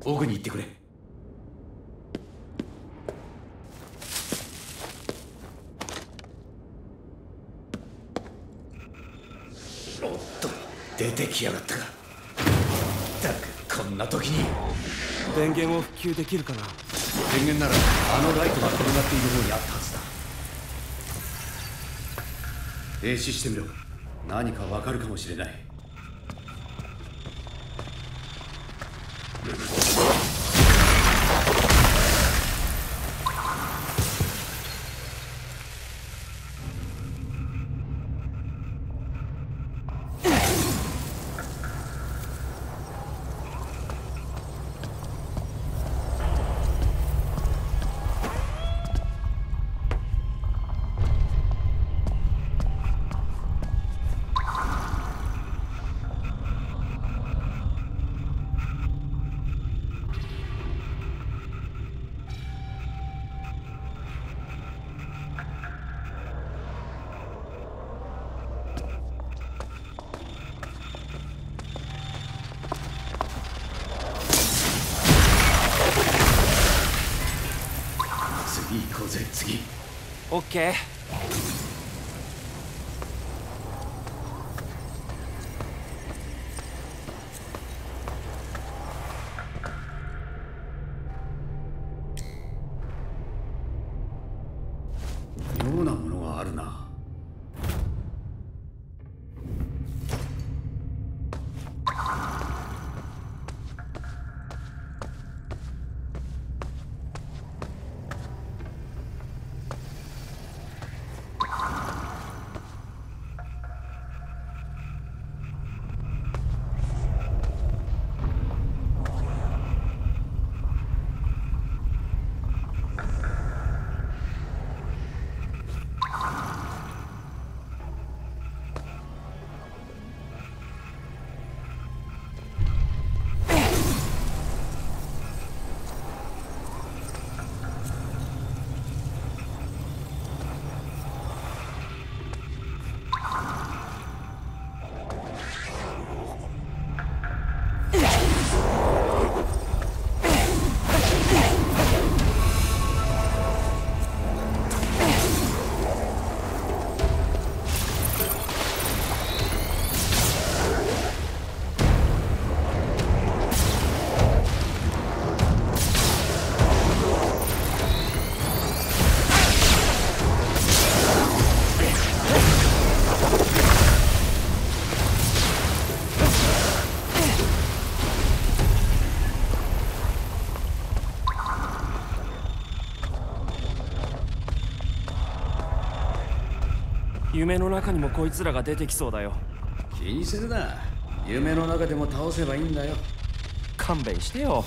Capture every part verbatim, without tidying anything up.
奥に行ってくれ。おっと、出てきやがったか。だがこんな時に電源を復旧できるかな。 電源ならあのライトが転がっている方にあったはずだ。停止してみろ。何かわかるかもしれない。次行こうぜ、次。 オッケー。 妙なものがあるな。 夢の中にもこいつらが出てきそうだよ。 気にするな。夢の中でも倒せばいいんだよ。 勘弁してよ。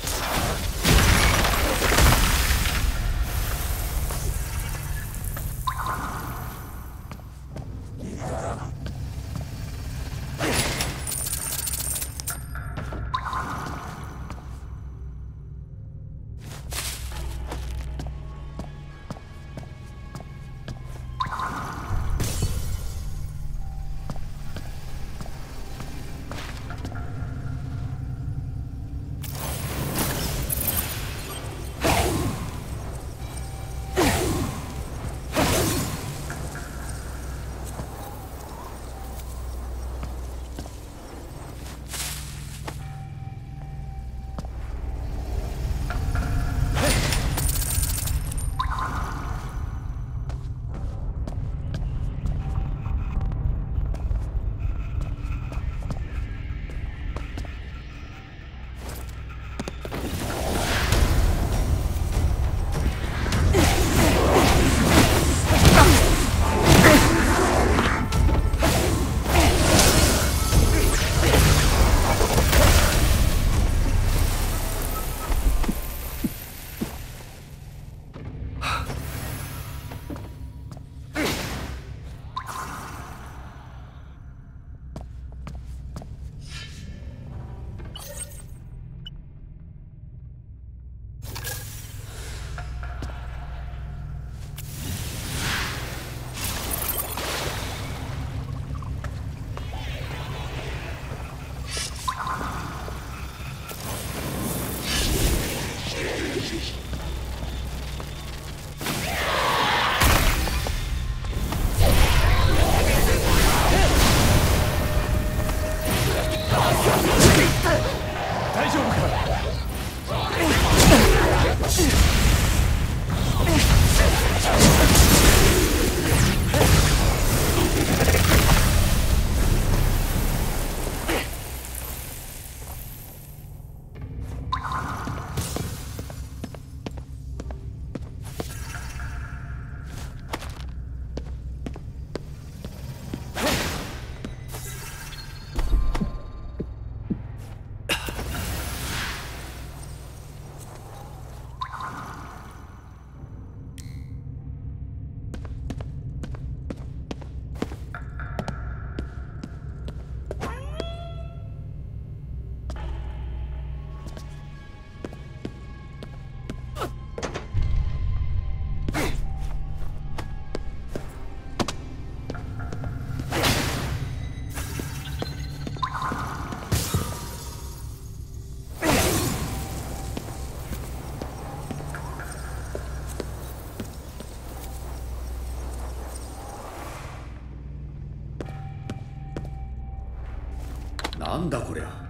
なんだこりゃ。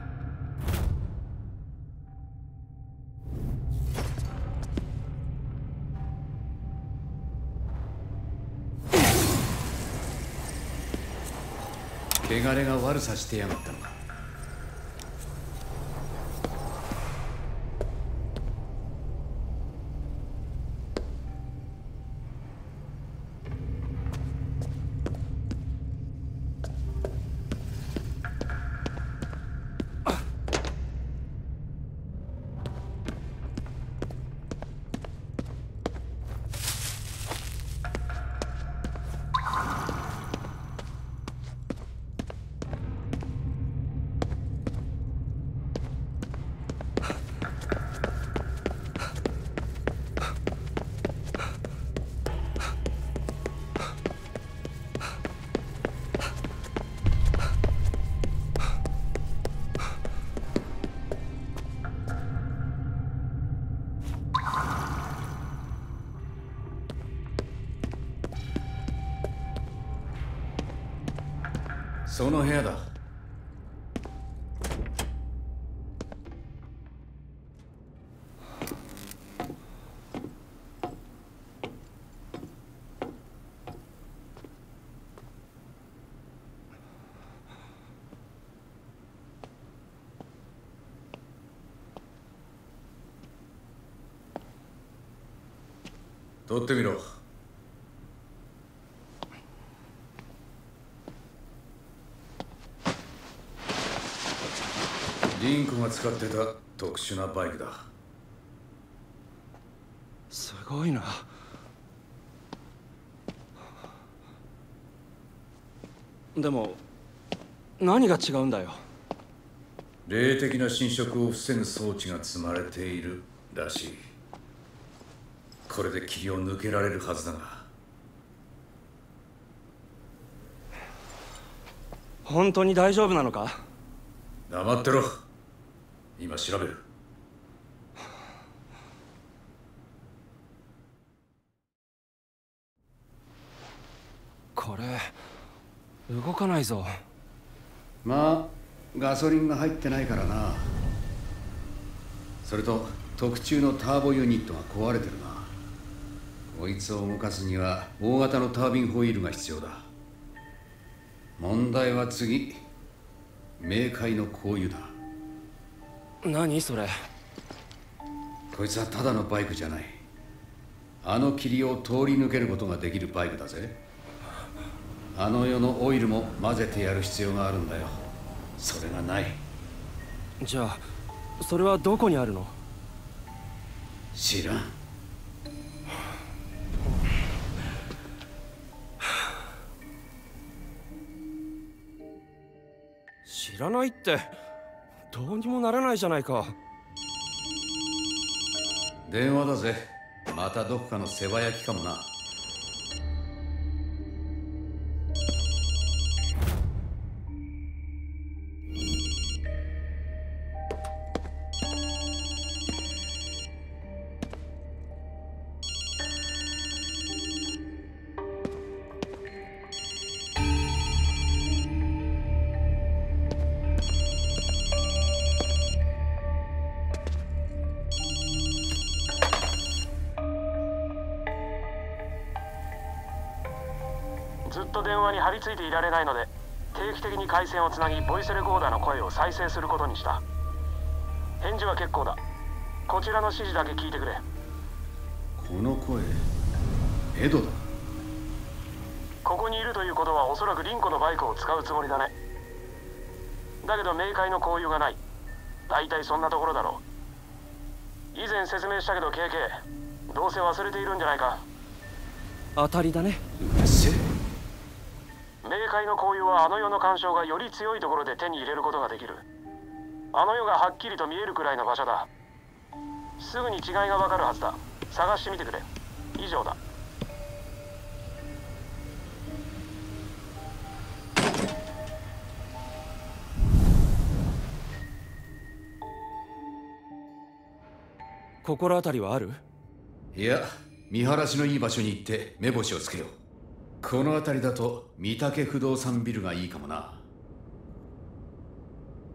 汚れが悪さしてやがったのか。その部屋だ。取ってみろ。リンコが使ってた特殊なバイクだ。 すごいな。でも何が違うんだよ。 霊的な侵食を防ぐ装置が積まれているらしい。これで霧を抜けられるはずだが。 本当に大丈夫なのか？ 黙ってろ。今調べる。 これ動かないぞ。 まあガソリンが入ってないからな。それと特注のターボユニットが壊れてるな。こいつを動かすには大型のタービンホイールが必要だ。問題は次、冥界の香油だ。 何それ？ こいつはただのバイクじゃない。あの霧を通り抜けることができるバイクだぜ。あの世のオイルも混ぜてやる必要があるんだよ。それがない。 じゃあそれはどこにあるの？ 知らん。 知らないってどうにもならないじゃないか。 電話だぜ。またどこかの世話焼きかもな。 ずっと電話に張り付いていられないので、定期的に回線をつなぎボイスレコーダーの声を再生することにした。返事は結構だ。こちらの指示だけ聞いてくれ。 この声、エドだ。 ここにいるということはおそらくリンコのバイクを使うつもりだね。だけど冥界の香油がない。大体そんなところだろう。以前説明したけど ケーケー、どうせ忘れているんじゃないか。 当たりだね。 うっせえ。 冥界の香油はあの世の干渉がより強いところで手に入れることができる。あの世がはっきりと見えるくらいの場所だ。すぐに違いがわかるはずだ。探してみてくれ。以上だ。 心当たりはある？ いや、見晴らしのいい場所に行って目星をつけよう。この辺りだと御嶽不動産ビルがいいかもな。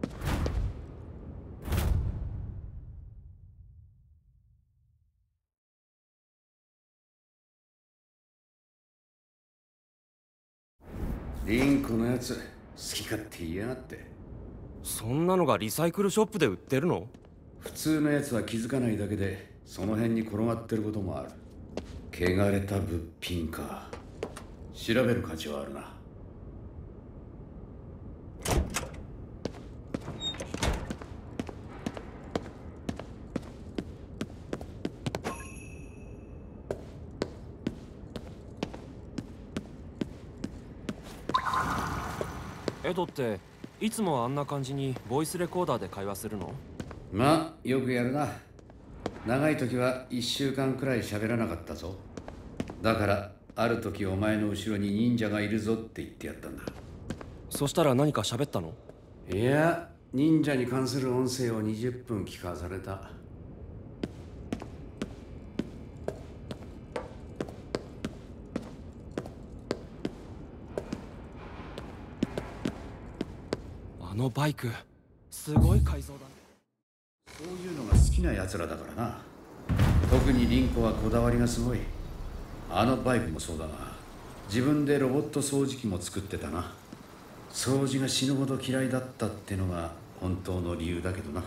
リンコのやつ好き勝手言いやがって。 そんなのがリサイクルショップで売ってるの？ 普通のやつは気づかないだけでその辺に転がってることもある。汚れた物品か。調べる価値はあるな。 エドっていつもあんな感じにボイスレコーダーで会話するの？ まあよくやるな。長い時はいっしゅうかんくらい喋らなかったぞ。だからある時お前の後ろに忍者がいるぞって言ってやったんだ。 そしたら何か喋ったの？ いや、忍者に関する音声をにじゅっぷん聞かされた。 あのバイクすごい改造だね。 そういうのが好きな奴らだからな。特にリンコはこだわりがすごい。あのバイクもそうだが、自分でロボット掃除機も作ってたな。掃除が死ぬほど嫌いだったってのが本当の理由だけどな。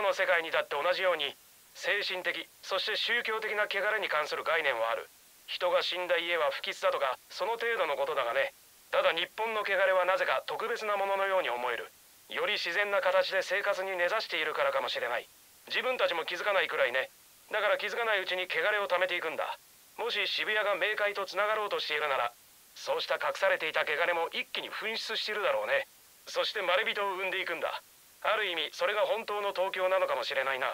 の世界にだって同じように精神的そして宗教的な汚れに関する概念はある。人が死んだ家は不吉だとかその程度のことだがね。ただ日本の汚れはなぜか特別なもののように思える。より自然な形で生活に根ざしているからかもしれない。自分たちも気づかないくらいね。だから気づかないうちに汚れを溜めていくんだ。もし渋谷が冥界とつながろうとしているなら、そうした隠されていた汚れも一気に噴出しているだろうね。そしてまれびとを生んでいくんだ。ある意味それが本当の東京なのかもしれないな。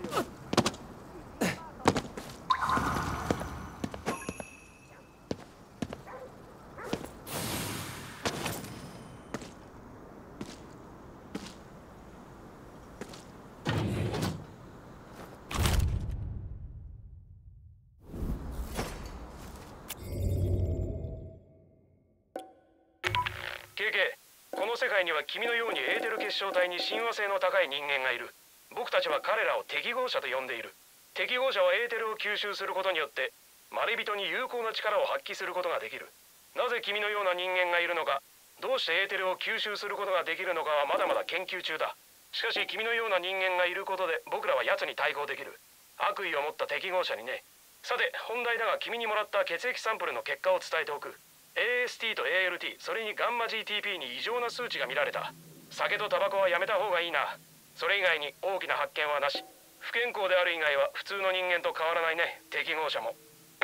ケーケー、この世界には君のようにエーテル結晶体に親和性の高い人間がいる。僕たちは彼らを適合者と呼んでいる。適合者はエーテルを吸収することによってまれびとに有効な力を発揮することができる。なぜ君のような人間がいるのか、どうしてエーテルを吸収することができるのかはまだまだ研究中だ。しかし君のような人間がいることで僕らは奴に対抗できる。悪意を持った適合者にね。さて本題だが、君にもらった血液サンプルの結果を伝えておく。エーエスティー と エーエルティー、 それにガンマ ジーティーピー に異常な数値が見られた。酒とタバコはやめた方がいいな。それ以外に大きな発見はなし。不健康である以外は普通の人間と変わらないね、適合者も。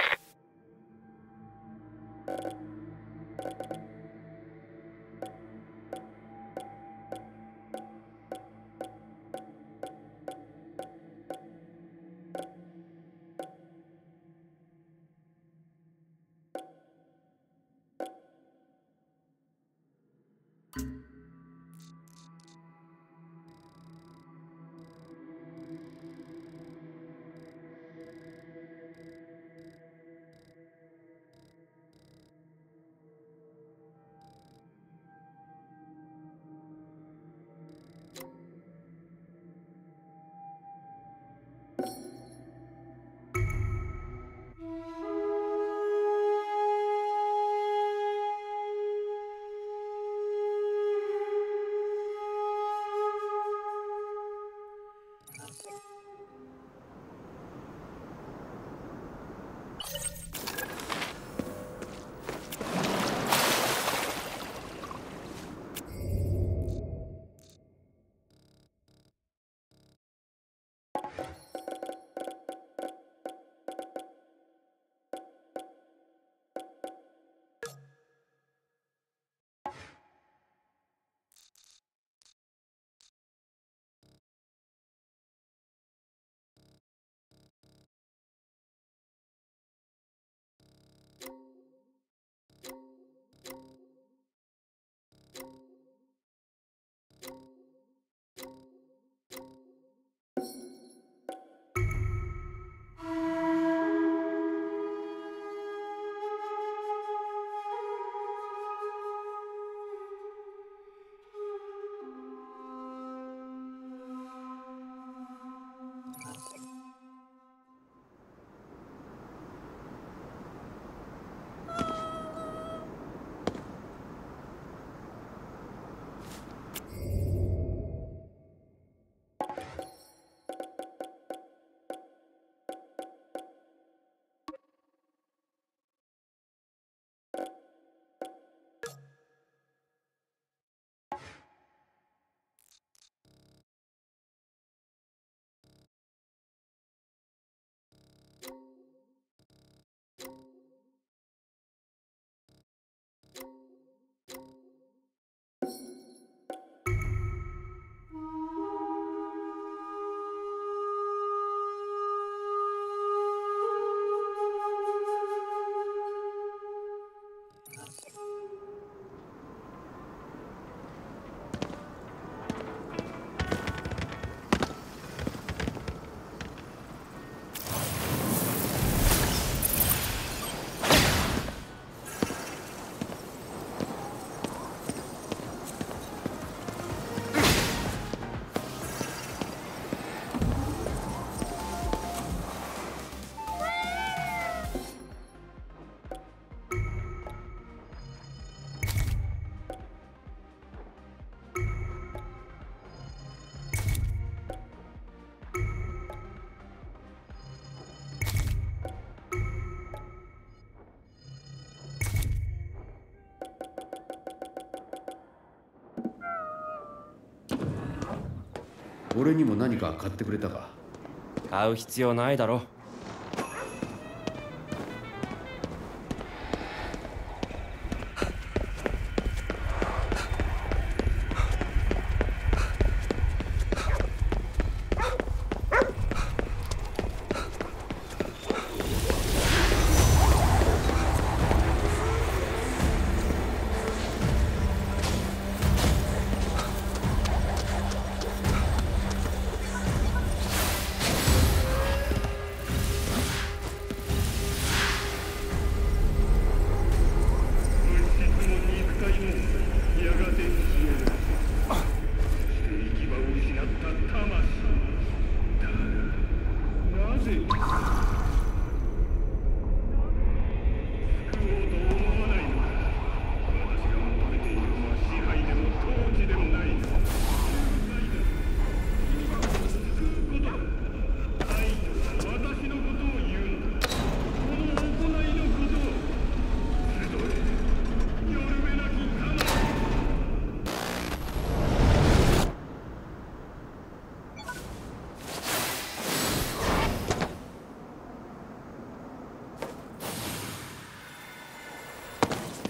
俺にも何か買ってくれたか？ 買う必要ないだろ。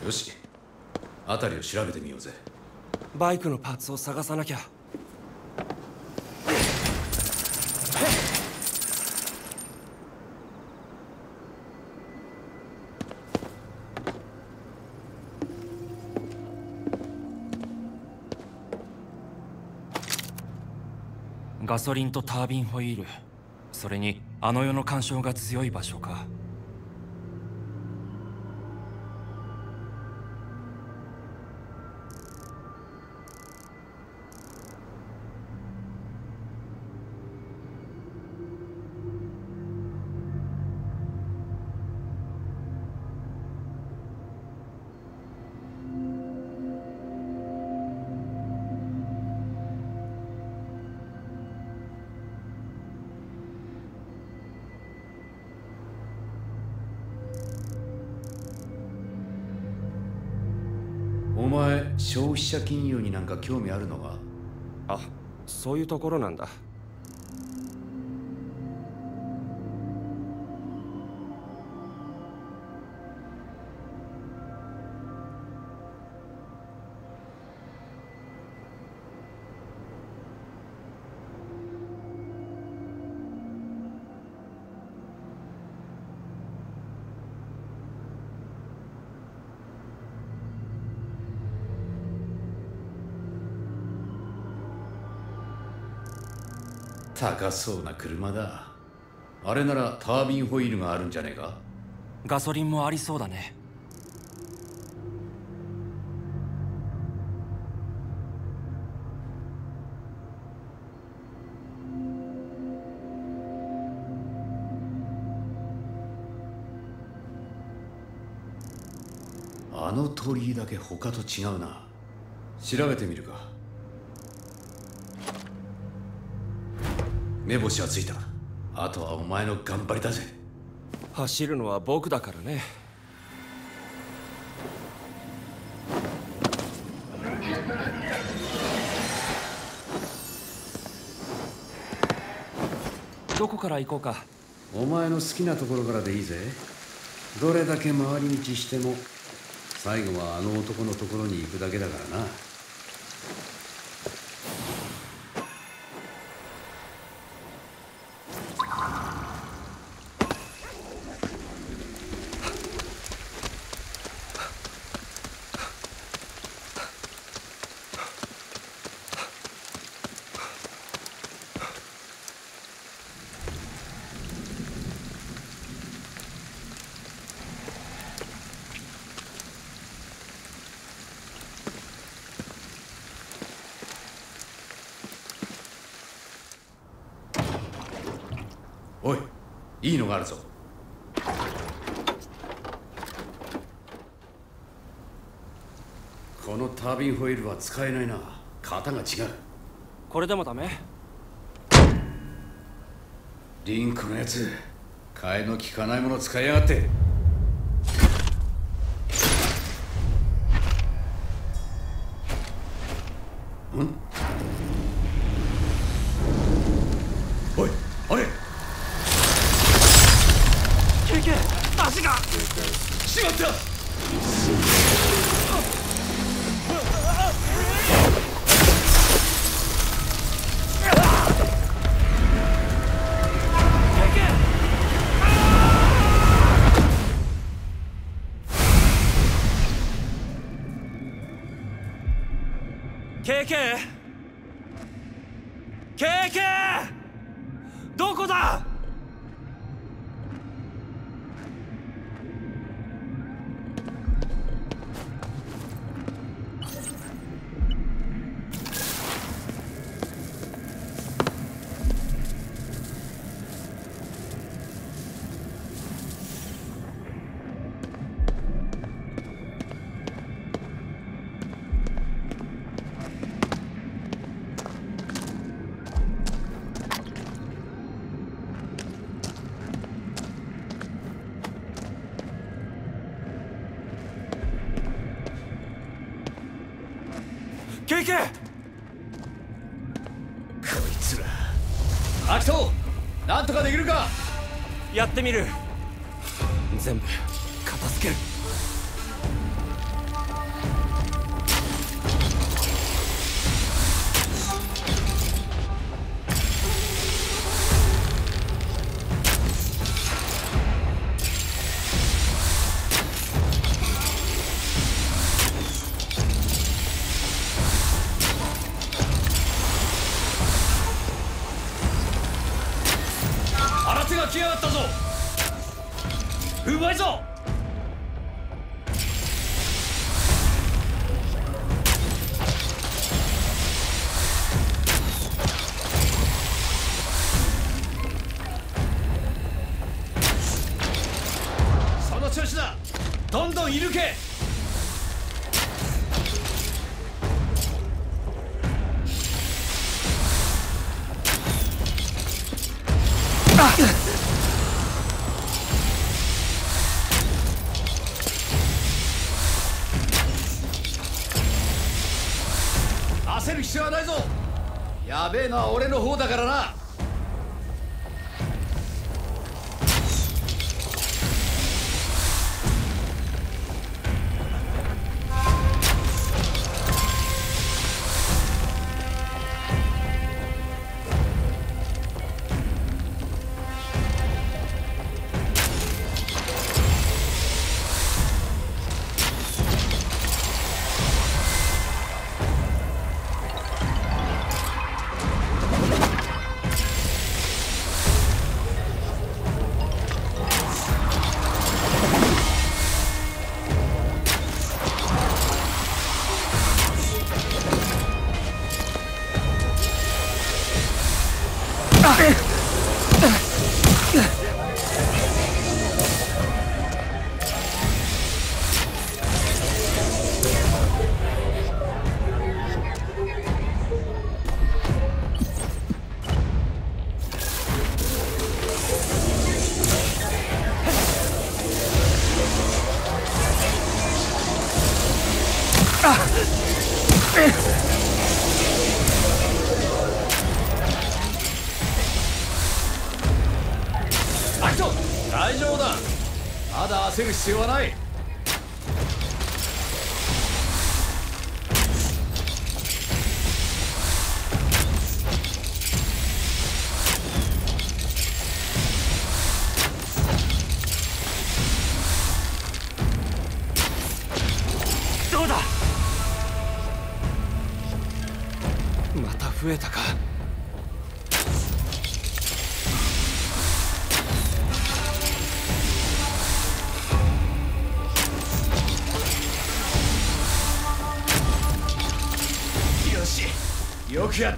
よし、辺りを調べてみようぜ。 バイクのパーツを探さなきゃ。ガソリンとタービンホイール、それにあの世の干渉が強い場所か。 お前、消費者金融になんか興味あるのか？ あ、そういうところなんだ。 高そうな車だ。あれならタービンホイールがあるんじゃねえか？ ガソリンもありそうだね。 あの鳥居だけ他と違うな。調べてみるか。目星はついた。あとはお前の頑張りだぜ。 走るのは僕だからね。どこから行こうか。 お前の好きなところからでいいぜ。どれだけ回り道しても最後はあの男のところに行くだけだからな。おい、いいのがあるぞ。このタービンホイールは使えないな。型が違う。 これでもダメ？ リンクのやつ、替えの利かないもの使いやがって。ん？おい、あれ！ ケイケイ、足が！ しまった！ ケイケイ！ケイケイ！どこだ？ケイケイ！こいつら。アキト、なんとかできるか？ やってみる。全部片付ける。 手が来やがったぞ。うまいぞ。その調子だ。どんどん射抜け。焦る必要はないぞ。やべえのは俺の方だからな。アキト、大丈夫だ。まだ焦る必要はない。 どうだ。また増えたか。 よし、よくやった。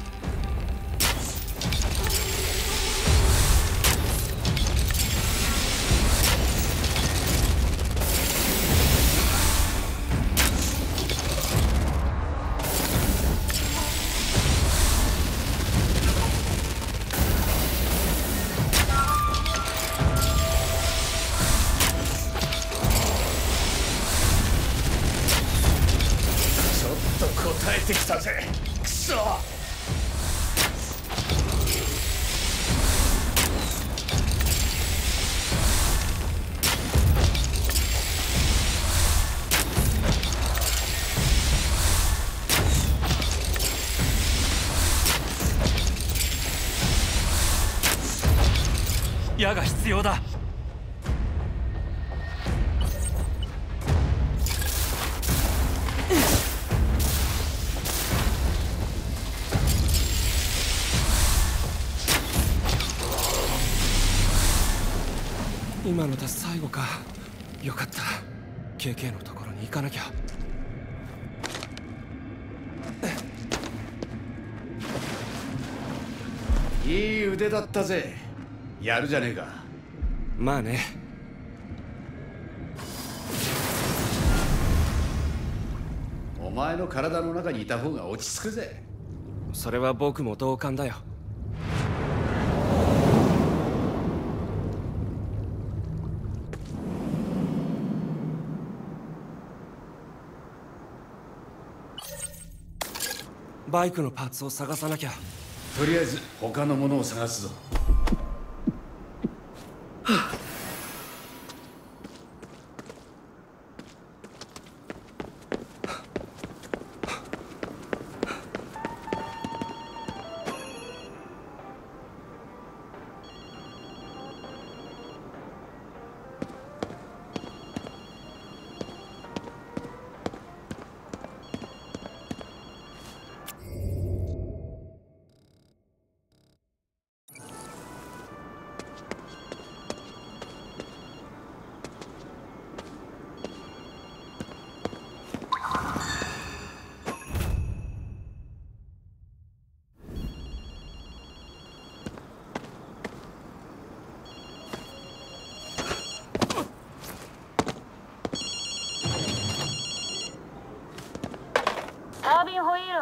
答えてきたぜ。くそ。 矢が必要だ。今ので最後か。よかった。 ケーケー のところに行かなきゃ。 いい腕だったぜ。やるじゃねえか。 まあね。 お前の体の中にいた方が落ち着くぜ。 それは僕も同感だよ。バイクのパーツを探さなきゃ。 とりあえず他のものを探すぞ。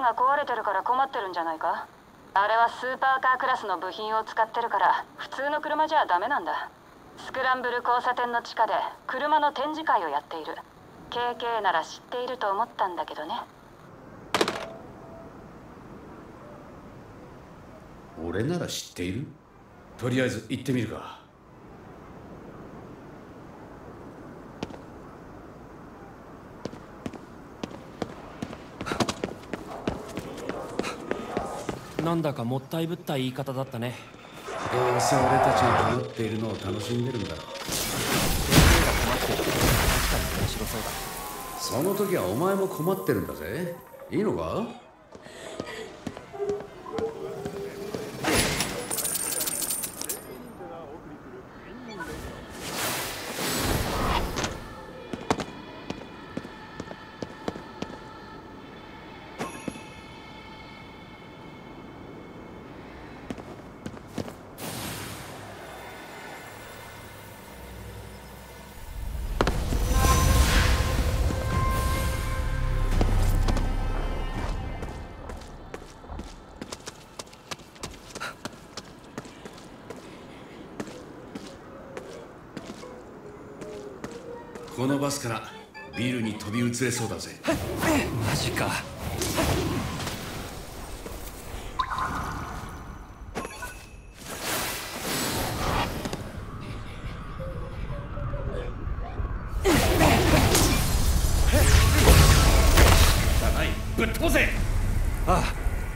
が壊れてるから困ってるんじゃないか。あれはスーパーカークラスの部品を使ってるから普通の車じゃダメなんだ。スクランブル交差点の地下で車の展示会をやっている。 ケーケー なら知っていると思ったんだけどね。 俺なら知っている？とりあえず行ってみるか。 なんだかもったいぶった言い方だったね。 どうせ俺たちが困っているのを楽しんでるんだろう。 先生が困ってるのは確かに面白そうだ。 その時はお前も困ってるんだぜ。いいのか？このバスからビルに飛び移れそうだぜ。 マジか。 ぶっ飛ばせ。 あ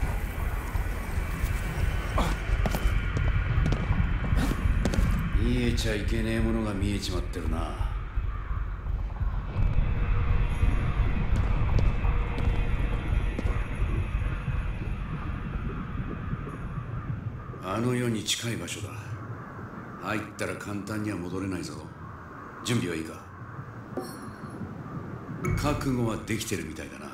あ、見えちゃいけねえものが見えちまってるな。あの世に近い場所だ。入ったら簡単には戻れないぞ。準備はいいか？覚悟はできてるみたいだな。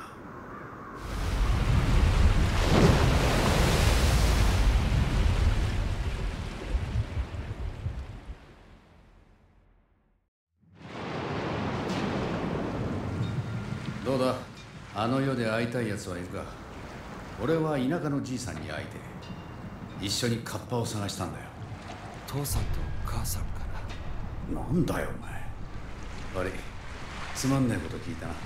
どうだ、あの世で会いたいやつはいるか？俺は田舎のじいさんに会いて一緒にカッパを探したんだよ。 父さんとお母さんかな。 なんだよお前。悪い、つまんないこと聞いたな。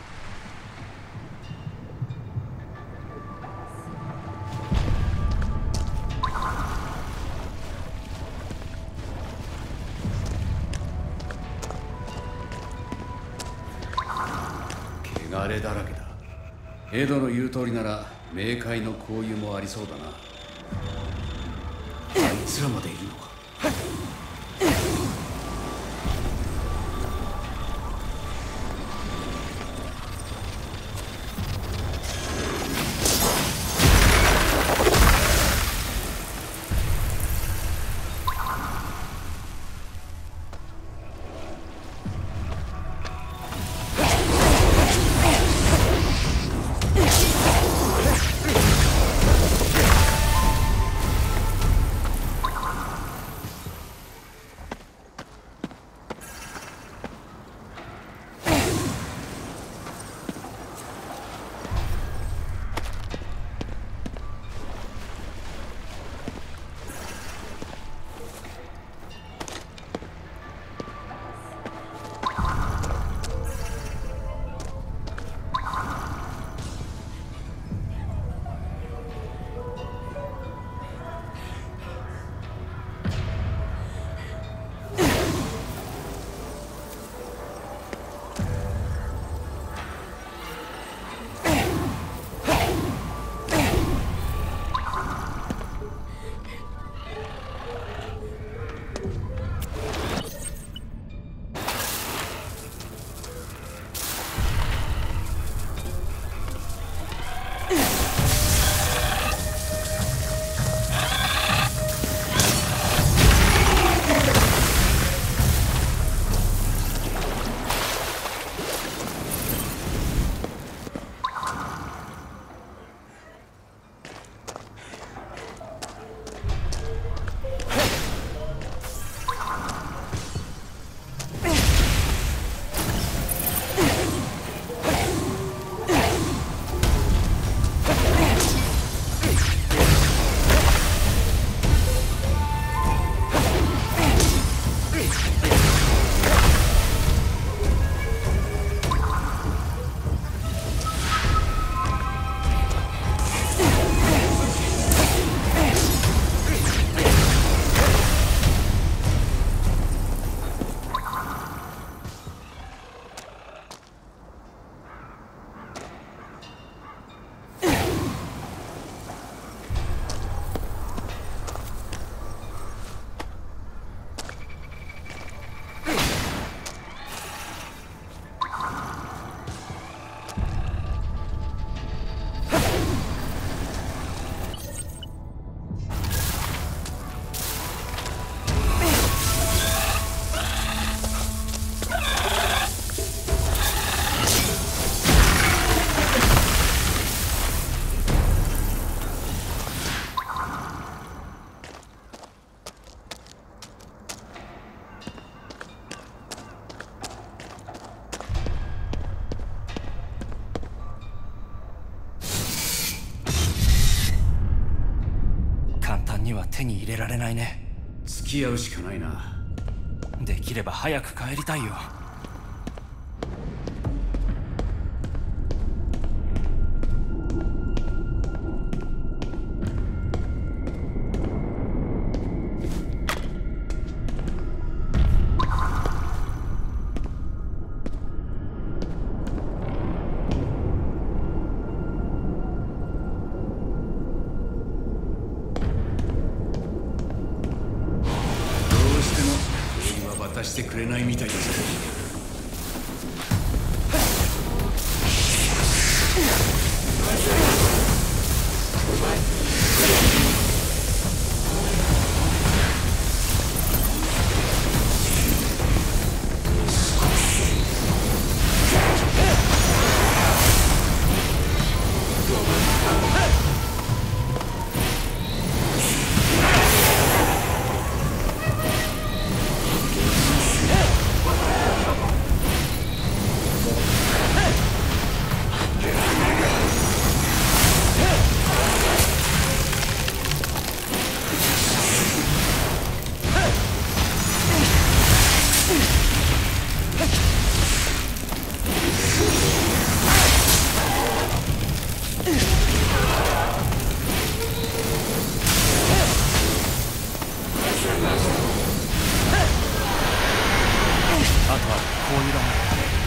汚れだらけだ。エドの言う通りなら冥界の交友もありそうだな。あいつらまでいるのか？ 単には手に入れられないね。 付き合うしかないな。 できれば早く帰りたいよ。 渡してくれないみたいだぜ。 あとはこういうだね。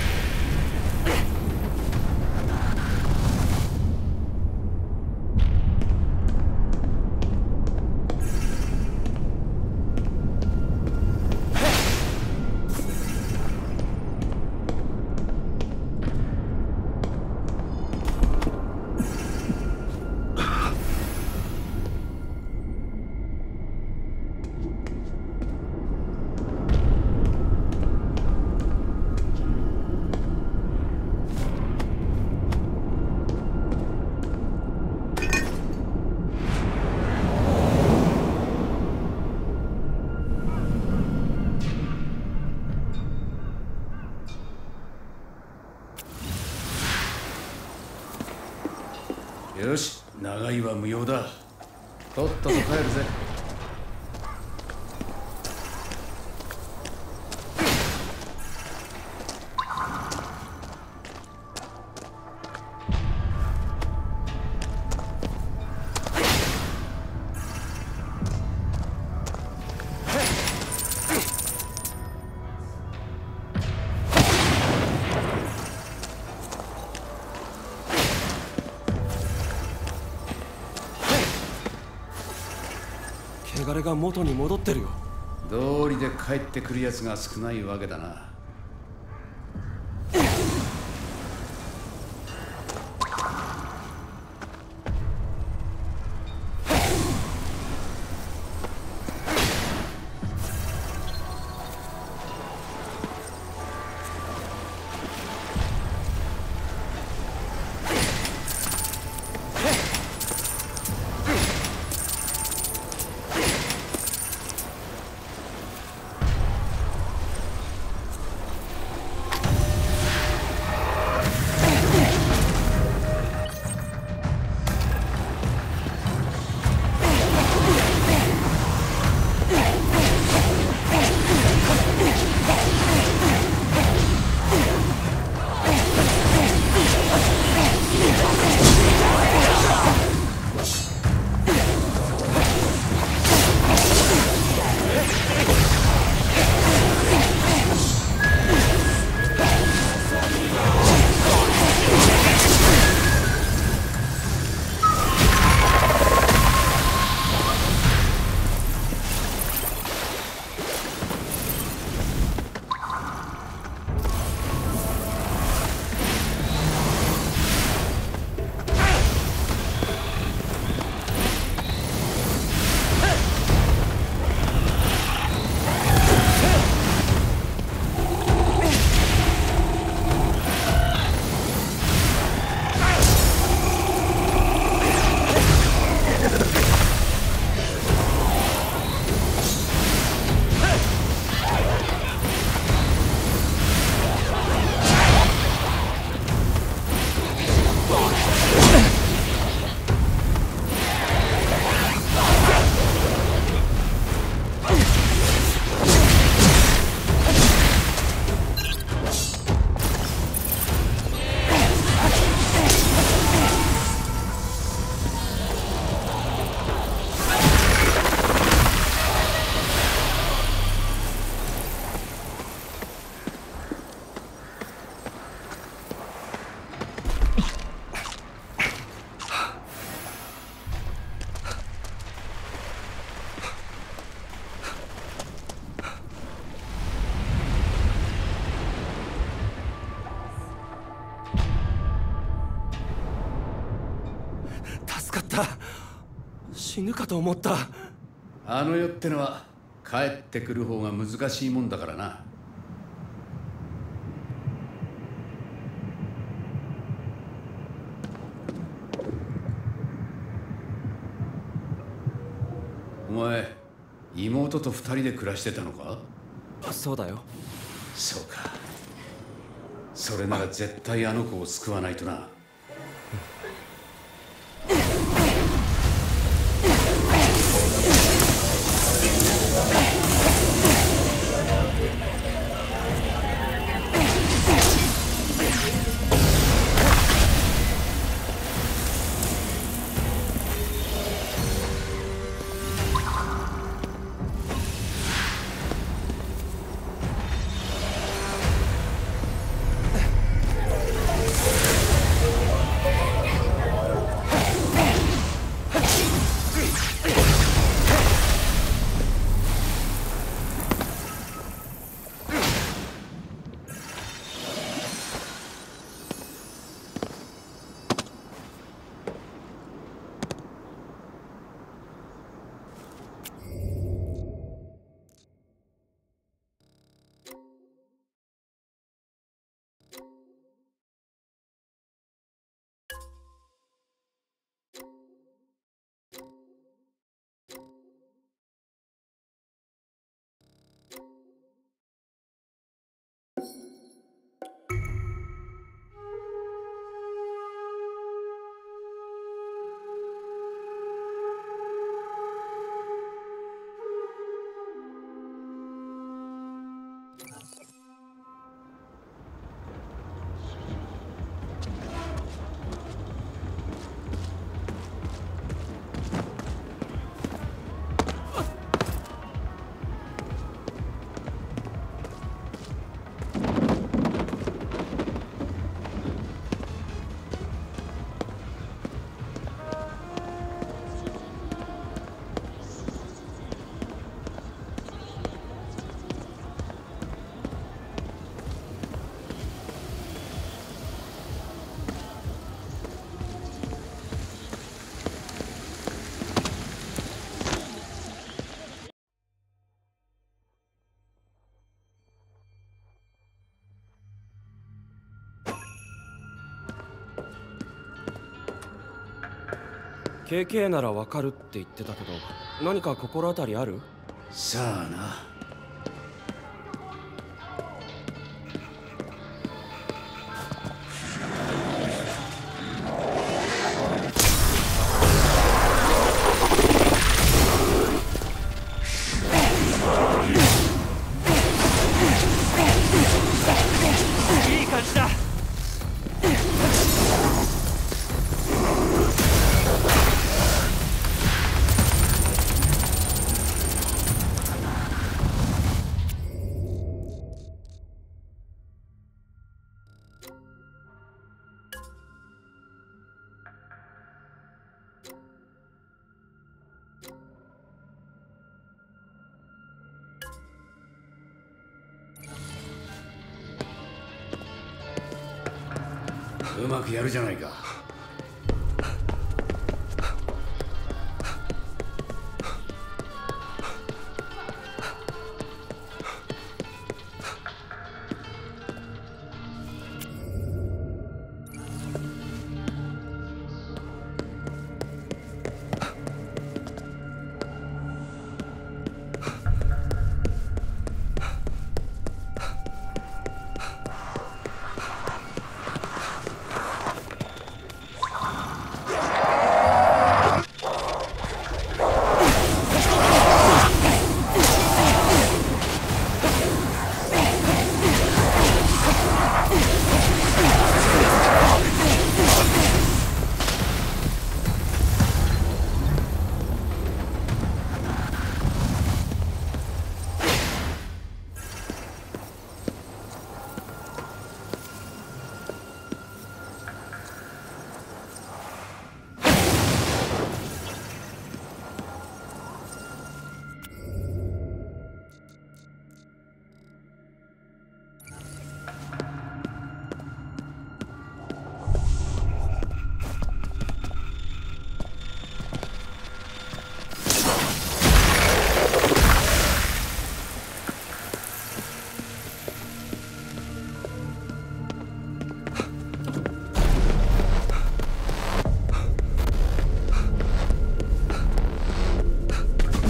よし、長居は無用だ。とっとと帰るぜ。 汚れが元に戻ってるよ。 道理で帰ってくるやつが少ないわけだな。 死ぬかと思った。 あの世ってのは帰ってくる方が難しいもんだからな。お前、妹と二人で暮らしてたのか？ そうだよ。 そうか。それなら絶対あの子を救わないとな。 ケーケー ならわかるって言ってたけど、何か心当たりある？ さあな。 いい感じだ。 うまくやるじゃないか。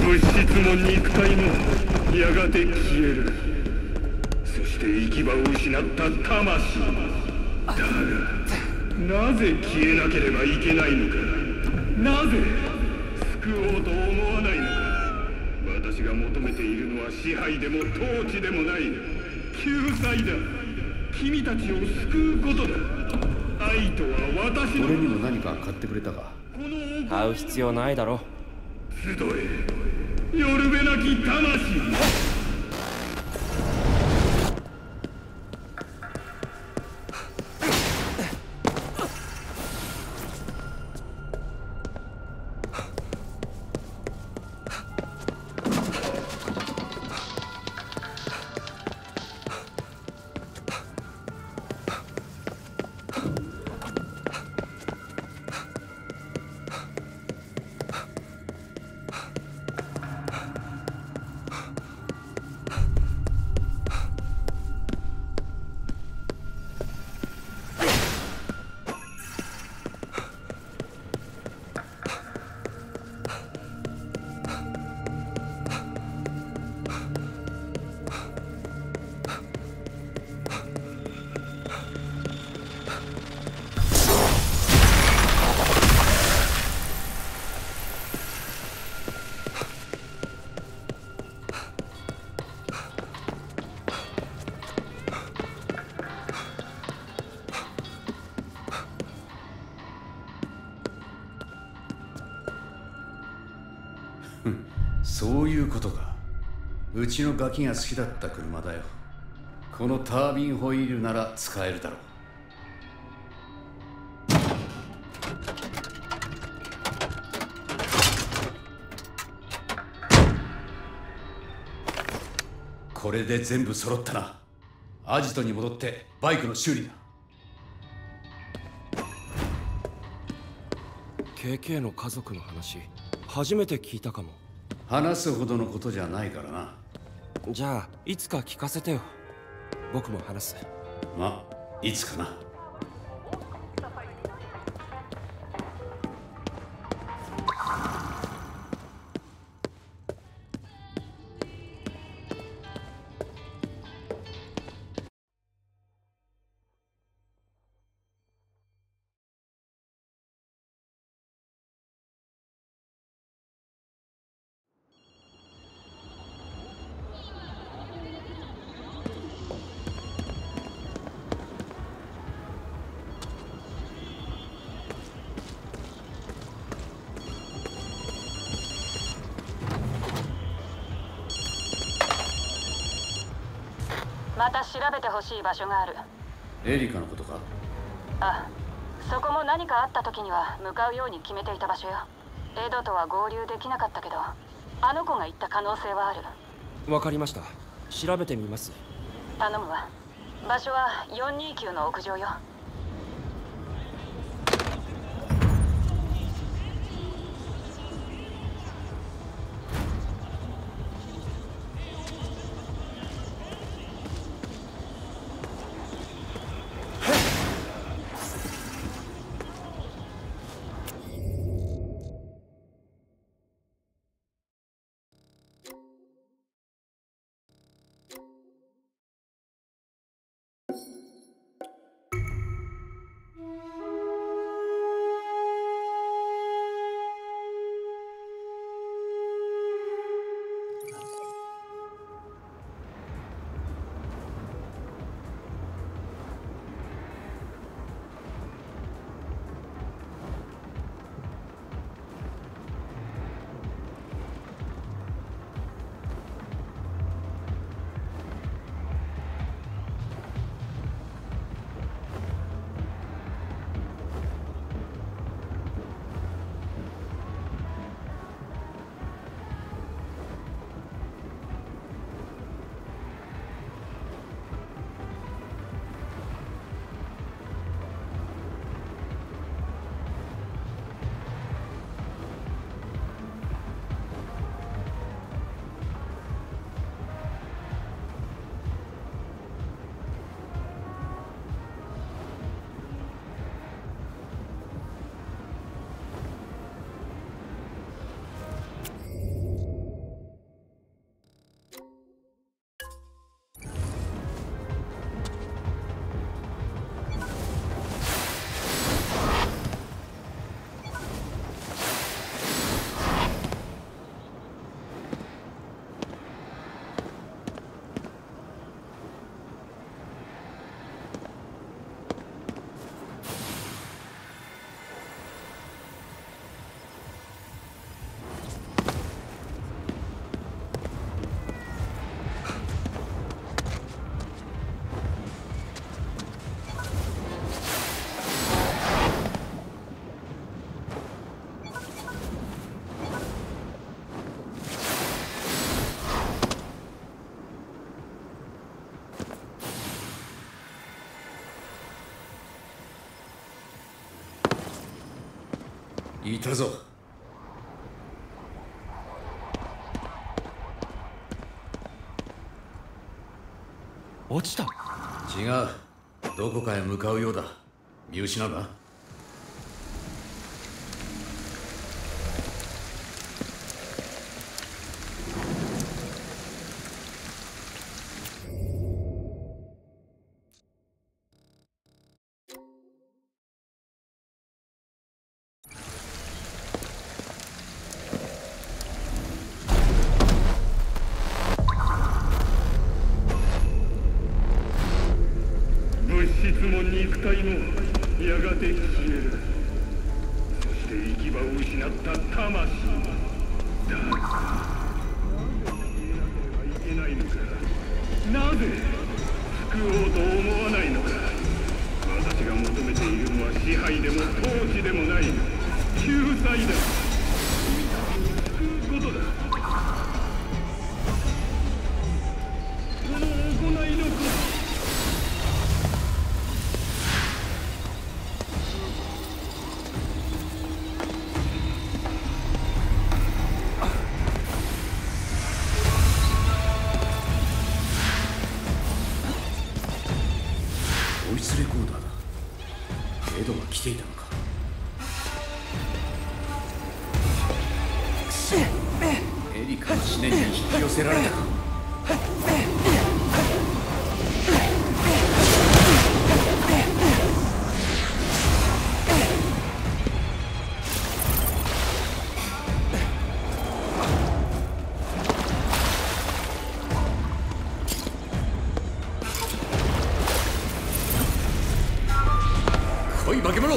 物質も肉体もやがて消える。そして行き場を失った魂。だがなぜ消えなければいけないのか。なぜ救おうと思わないのか。私が求めているのは支配でも統治でもない。救済だ。君たちを救うことだ。愛とは私の。 俺にも何か買ってくれたか。 買う必要ないだろ。 集え、よるべなき魂。 そういうことか。うちのガキが好きだった車だよ。このタービンホイールなら使えるだろう。これで全部揃ったな。アジトに戻ってバイクの修理だ。 ケーケー の家族の話初めて聞いたかも。 話すほどのことじゃないからな。 じゃあいつか聞かせてよ。僕も話す。 まあいつかな。 また調べてほしい場所がある。 エリカのことか。 あ、そこも何かあった時には向かうように決めていた場所よ。エドとは合流できなかったけど、あの子が行った可能性はある。 わかりました。調べてみます。 頼むわ。場所はよんにきゅうの屋上よ。 いたぞ。 落ちた。 違う、どこかへ向かうようだ。見失うな。 肉体もやがて消える。そして行き場を失った魂だ。なぜ消えなければいけないのか。なぜ救おうと思わないのか。私が求めているのは支配でも統治でもない、救済だ。救うことだ。この行いのこと。 ボイスレコーダーだ。エドが来ていたのか。エリカの思念に引き寄せられたか。おい化け物！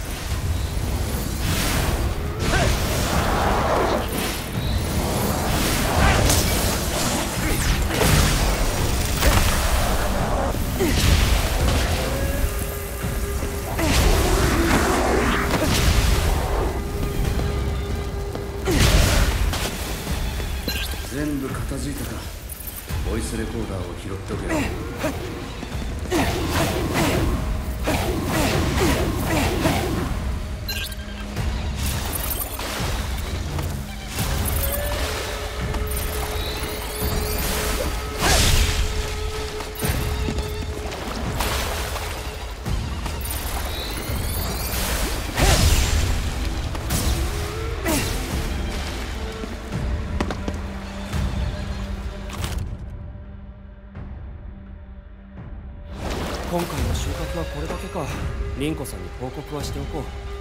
全部片付いたか。ボイスレコーダーを拾っておけ。 今回の収穫はこれだけか。凛子さんに報告はしておこう。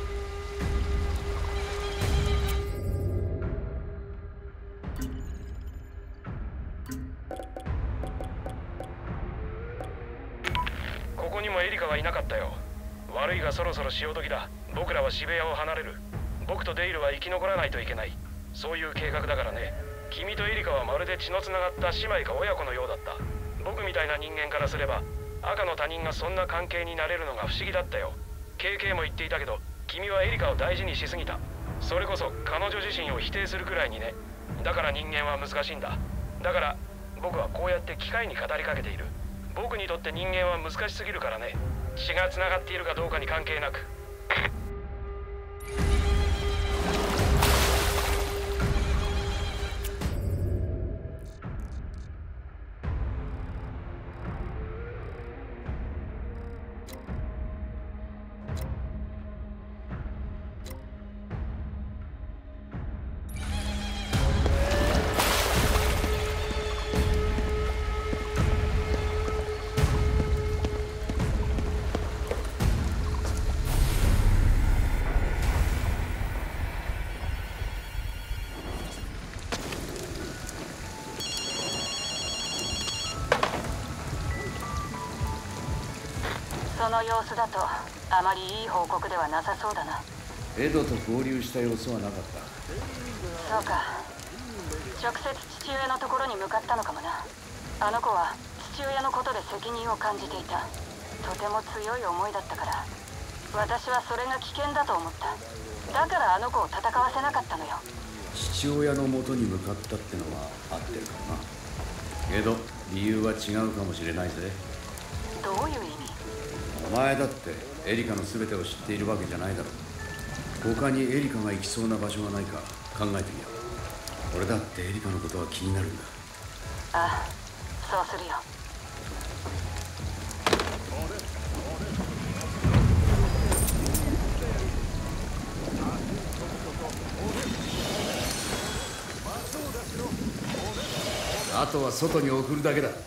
ここにもエリカはいなかったよ。悪いがそろそろ潮時だ。僕らは渋谷を離れる。僕とデイルは生き残らないといけない。そういう計画だからね。君とエリカはまるで血のつながった姉妹か親子のようだった。僕みたいな人間からすれば赤の他人がそんな関係になれるのが不思議だったよ。ケーケー も言っていたけど、君はエリカを大事にしすぎた。それこそ彼女自身を否定するくらいにね。だから人間は難しいんだ。だから僕はこうやって機械に語りかけている。僕にとって人間は難しすぎるからね。血がつながっているかどうかに関係なく。 その様子だとあまりいい報告ではなさそうだな。 エドと合流した様子はなかった。 そうか。直接父親のところに向かったのかもな。あの子は父親のことで責任を感じていた。とても強い思いだったから、私はそれが危険だと思った。だからあの子を戦わせなかったのよ。 父親の元に向かったってのは合ってるかもな。けど理由は違うかもしれないぜ。 どういう意味？ お前だってエリカの全てを知っているわけじゃないだろう。 他にエリカが行きそうな場所がないか考えてみよう。俺だってエリカのことは気になるんだ。 ああ、そうするよ。 あとは外に送るだけだ。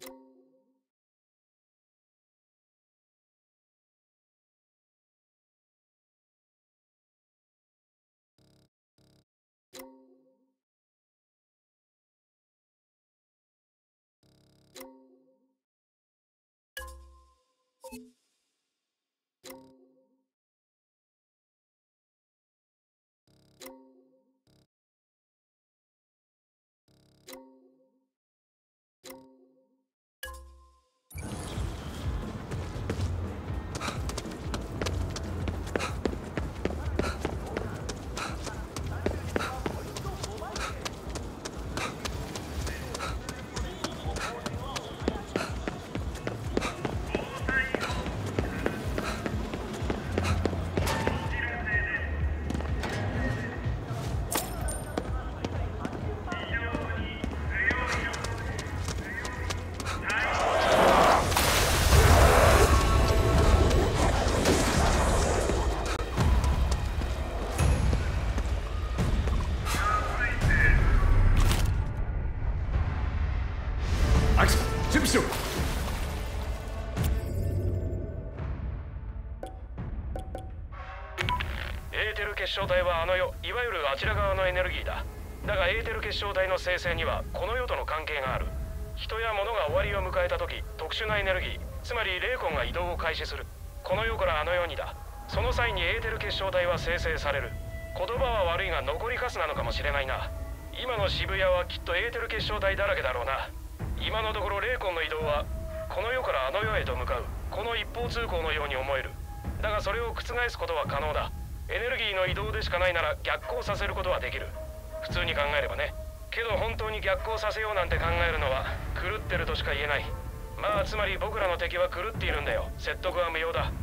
結晶体はあの世、いわゆるあちら側のエネルギーだ。だがエーテル結晶体の生成にはこの世との関係がある。人や物が終わりを迎えた時、特殊なエネルギー、つまり霊魂が移動を開始する。この世からあの世にだ。その際にエーテル結晶体は生成される。言葉は悪いが残りカスなのかもしれないな。今の渋谷はきっとエーテル結晶体だらけだろうな。今のところ霊魂の移動はこの世からあの世へと向かう、この一方通行のように思える。だがそれを覆すことは可能だ。エネルギーの移動でしかないなら逆行させることはできる。普通に考えればね。けど本当に逆行させようなんて考えるのは狂ってるとしか言えない。まあつまり僕らの敵は狂っているんだよ。説得は無用だ。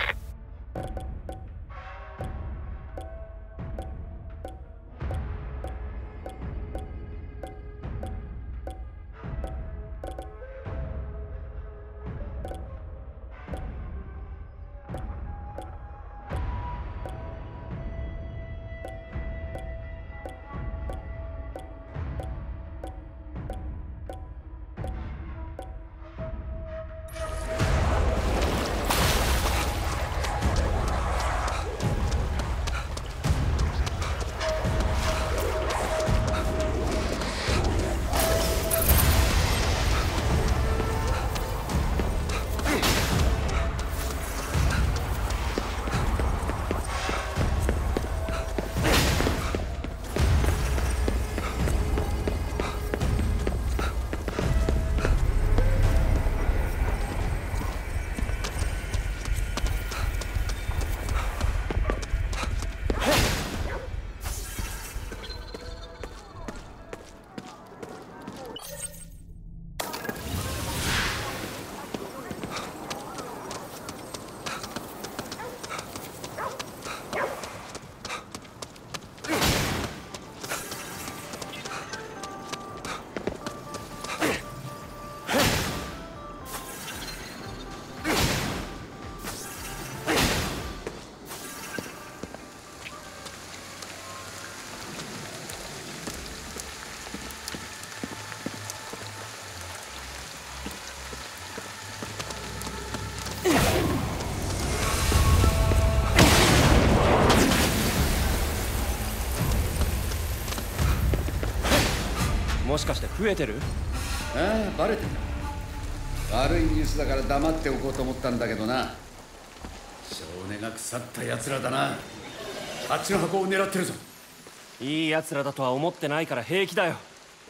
もしかして増えてる？ ああ、バレてた。悪いニュースだから黙っておこうと思ったんだけどな。性根が腐った奴らだな。あっちの箱を狙ってるぞ。 いい奴らだとは思ってないから平気だよ。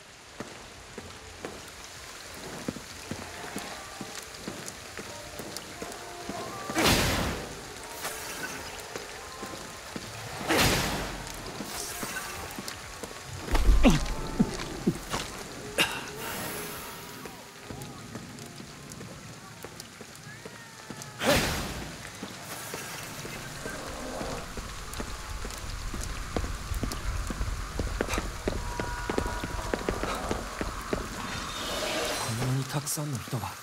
たくさんの人が。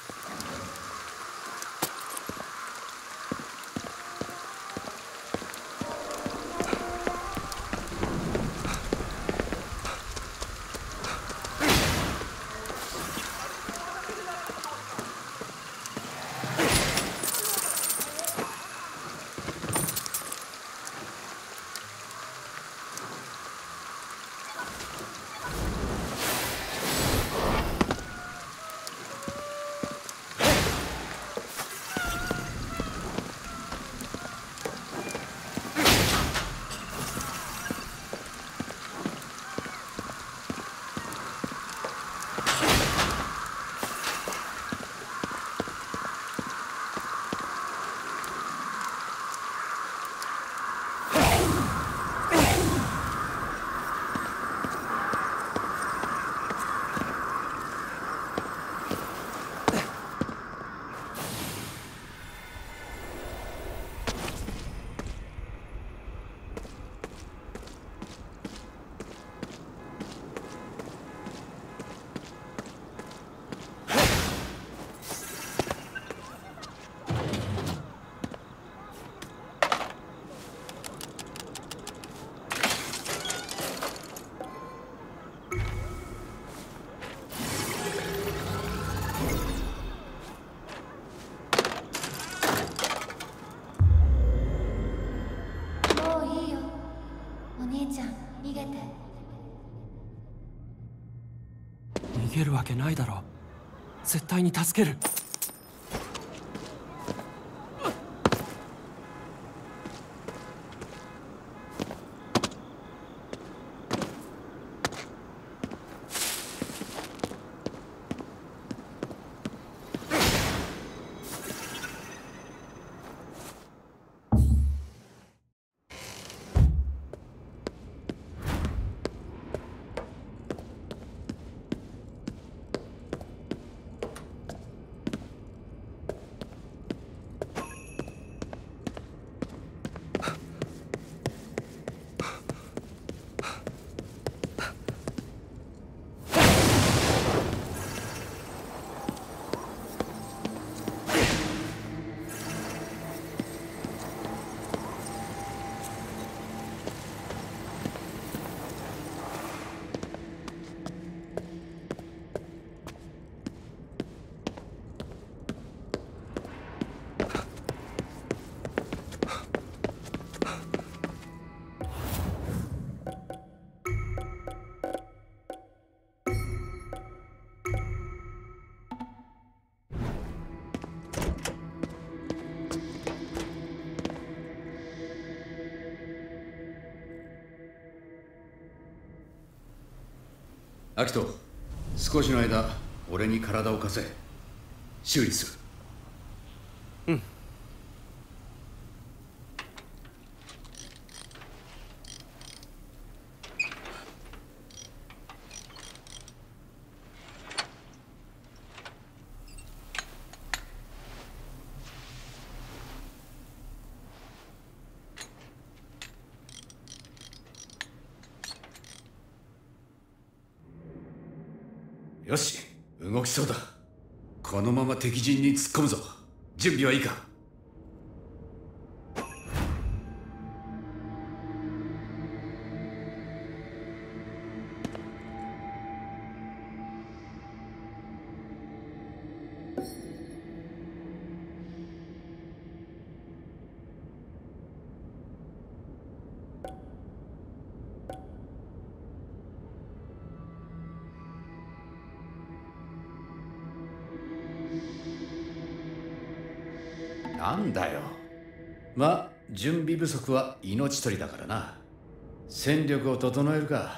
るわけないだろう。絶対に助ける。 アキト、少しの間俺に体を貸せ。修理する。 うん。 よし、動きそうだ。このまま敵陣に突っ込むぞ。準備はいいか？なんだよ。まあ準備不足は命取りだからな。戦力を整えるか。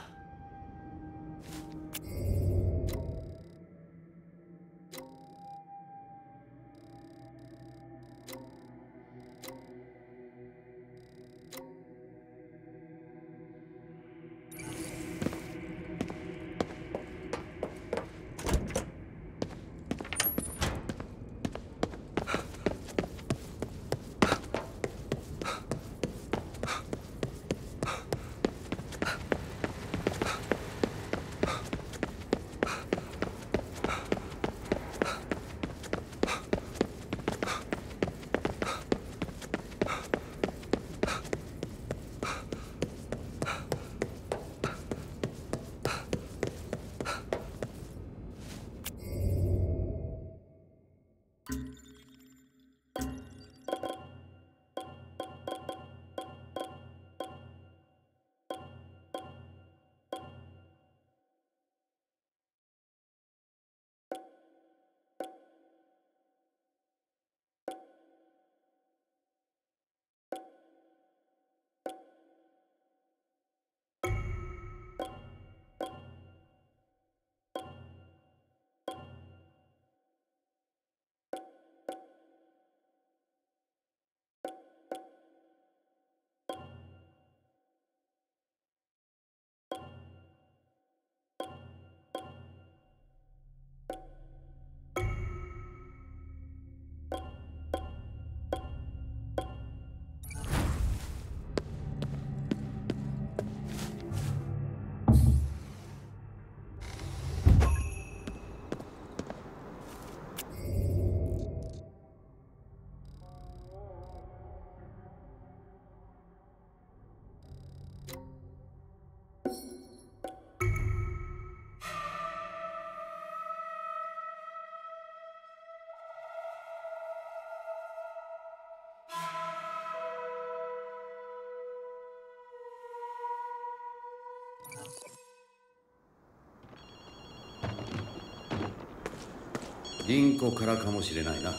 リンコからかもしれないな。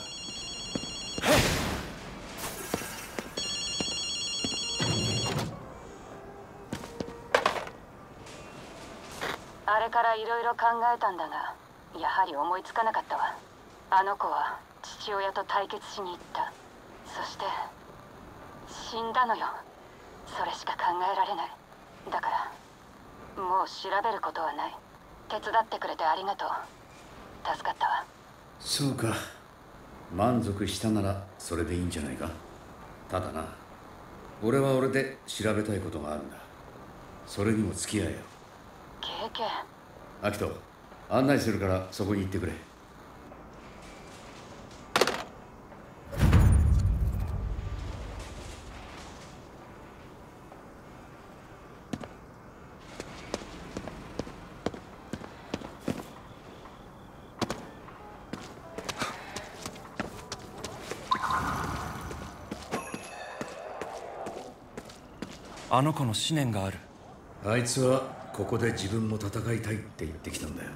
あれからいろいろ考えたんだが、やはり思いつかなかったわ。あの子は父親と対決しに行った。そして死んだのよ。それしか考えられない。だからもう調べることはない。手伝ってくれてありがとう。助かったわ。 そうか、満足したならそれでいいんじゃないか。ただな、俺は俺で調べたいことがあるんだ。それにも付き合えよ。 経験。 アキト、案内するからそこに行ってくれ。 あの子の思念がある。 あいつはここで自分も戦いたいって言ってきたんだよ。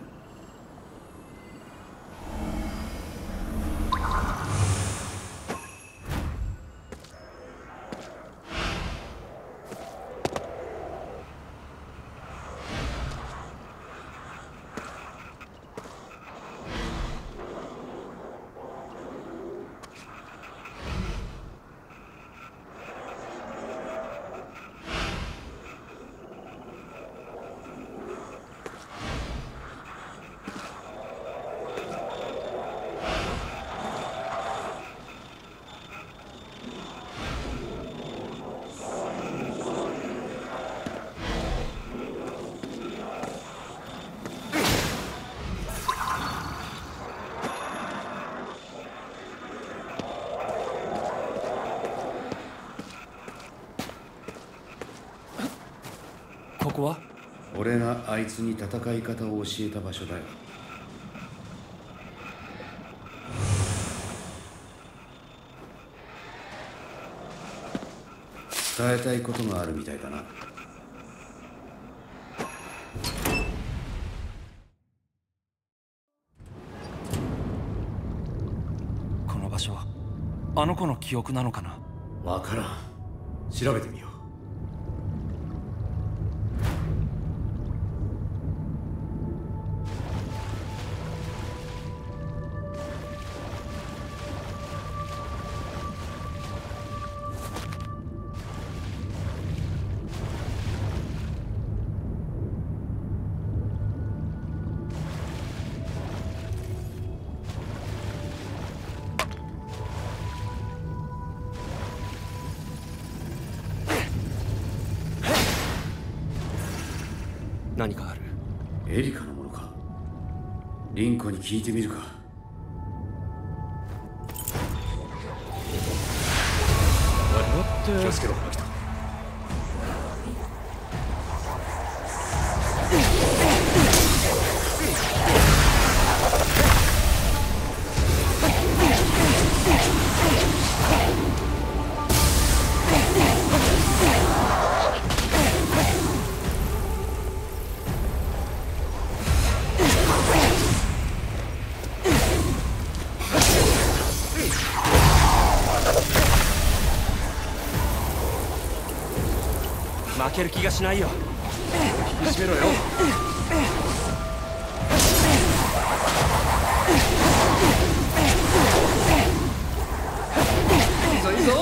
ここは？ 俺があいつに戦い方を教えた場所だよ。伝えたいことがあるみたいだな。 この場所はあの子の記憶なのかな？ わからん。調べてみよう。 何かある。 エリカのものか。リンコに聞いてみるか。気をつけろ、アキト。 負ける気がしないよ。 引き締めろよ。いいぞいいぞ。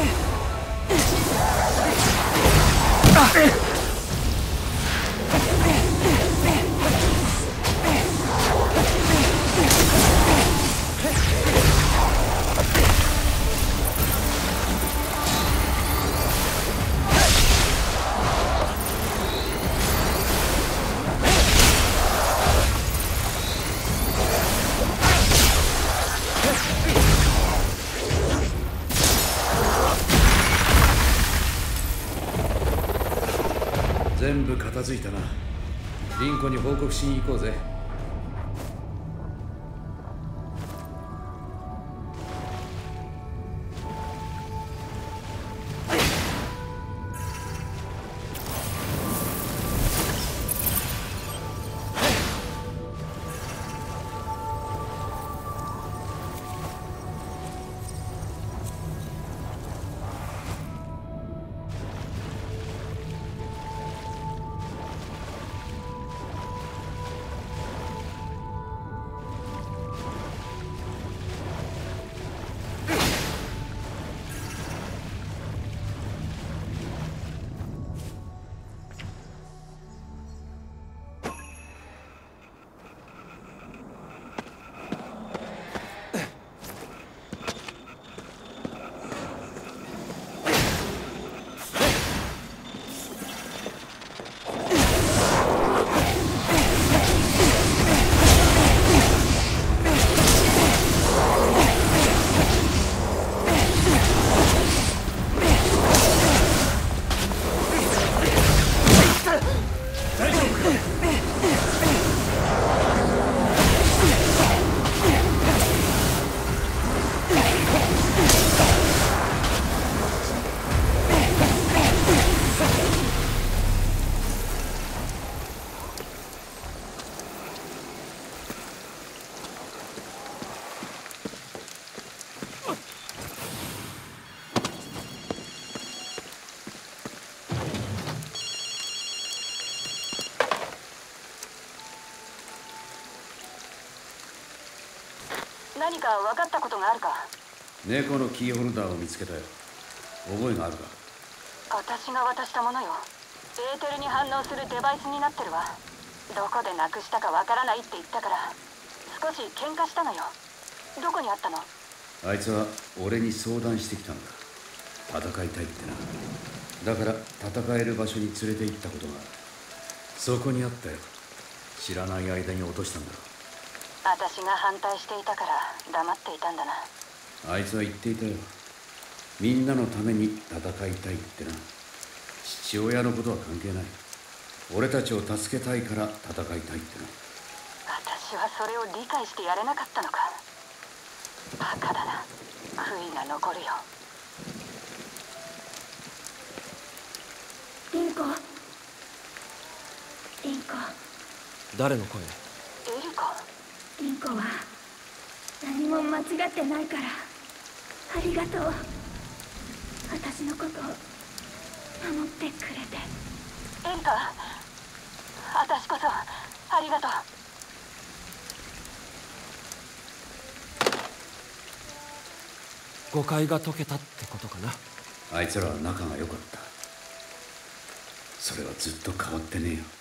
全部片付いたな。リンコに報告しに行こうぜ。 か分かったことがあるか？ 猫のキーホルダーを見つけたよ。覚えがあるか？ 私が渡したものよ。エーテルに反応するデバイスになってるわ。どこでなくしたかわからないって言ったから少し喧嘩したのよ。どこにあったの？ あいつは俺に相談してきたんだ。戦いたいってな。だから戦える場所に連れて行ったことがある。そこにあったよ。知らない間に落としたんだろう。 私が反対していたから黙っていたんだな。 あいつは言っていたよ。みんなのために戦いたいってな。父親のことは関係ない。俺たちを助けたいから戦いたいってな。 私はそれを理解してやれなかったのか。バカだな。悔いが残るよ。 リンコリンコ誰の声？ エリコ。 リンコは何も間違ってないからありがとう。私のことを守ってくれて。 エリカ、私こそありがとう。 誤解が解けたってことかな。 あいつらは仲が良かった。それはずっと変わってねえよ。